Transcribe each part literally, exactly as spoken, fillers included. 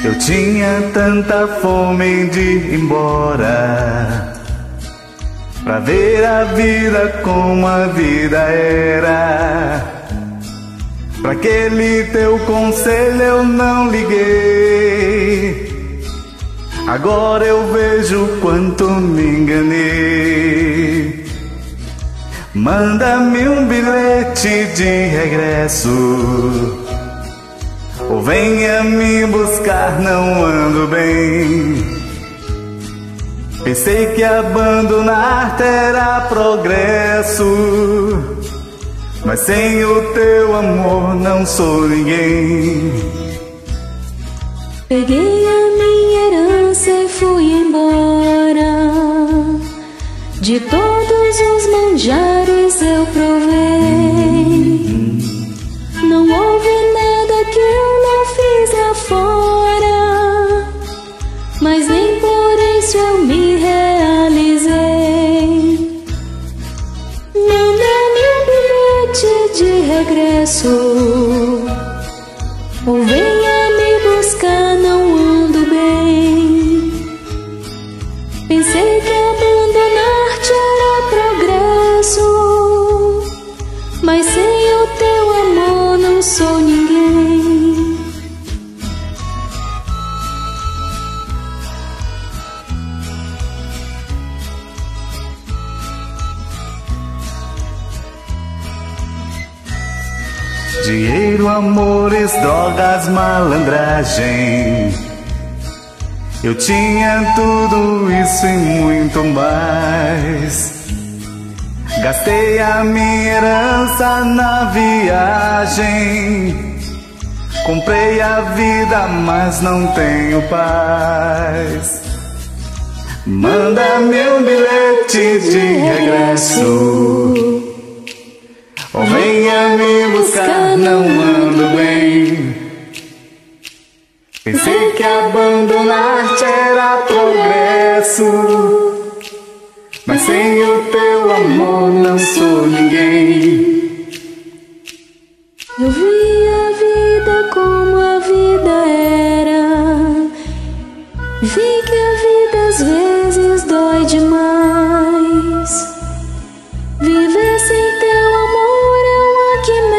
Eu tinha tanta fome de ir embora, pra ver a vida como a vida era. Pra aquele teu conselho eu não liguei, agora eu vejo quanto me enganei. Manda-me um bilhete de regresso, ou venha me buscar, não ando bem. Pensei que abandonar terá progresso, mas sem o teu amor não sou ninguém. Peguei a minha herança e fui embora, de todos os manjares eu provei. Não houve nada que eu não fiz lá fora, mas nem por isso eu me realizei. Manda-me um bilhete de regresso, ou venha me buscar, não ando bem. Pensei que abandonar-te era progresso, mas sem o teu amor não sou ninguém. Dinheiro, amores, drogas, malandragem, eu tinha tudo isso e muito mais. Gastei a minha herança na viagem, comprei a vida, mas não tenho paz. Manda-me um bilhete de regresso, ou venha me buscar, não ando bem. Pensei que abandonar-te era progresso, mas sem o teu amor não sou ninguém. Eu vi a vida como a vida era, vi que a vida às vezes dói demais. Viver sem teu amor é uma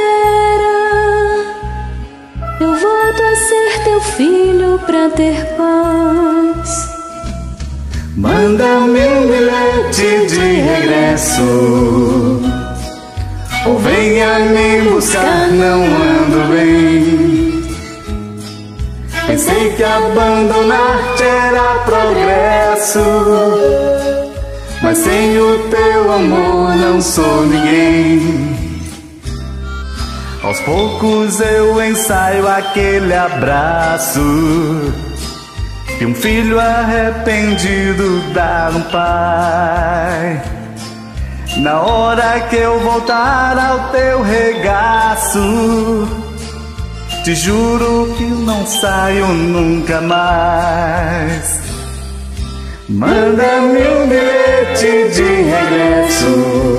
quimera, eu volto a ser teu filho pra ter paz. Manda-me um bilhete de regresso, ou venha me buscar, não ando bem. Pensei que abandonar-te era progresso, mas sem o teu amor não sou ninguém. Aos poucos eu ensaio aquele abraço que um filho arrependido dá um pai. Na hora que eu voltar ao teu regaço, te juro que não saio nunca mais. Manda-me um bilhete de regresso,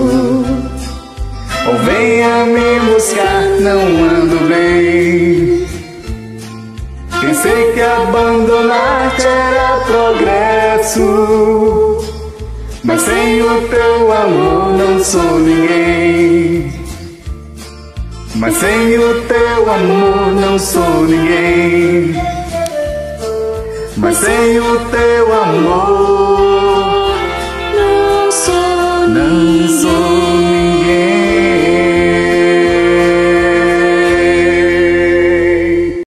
ou venha me buscar, não ando bem. Pensei que abandonar-te era progresso, mas sem o teu amor não sou ninguém. Mas sem o teu amor não sou ninguém. Mas sem o teu amor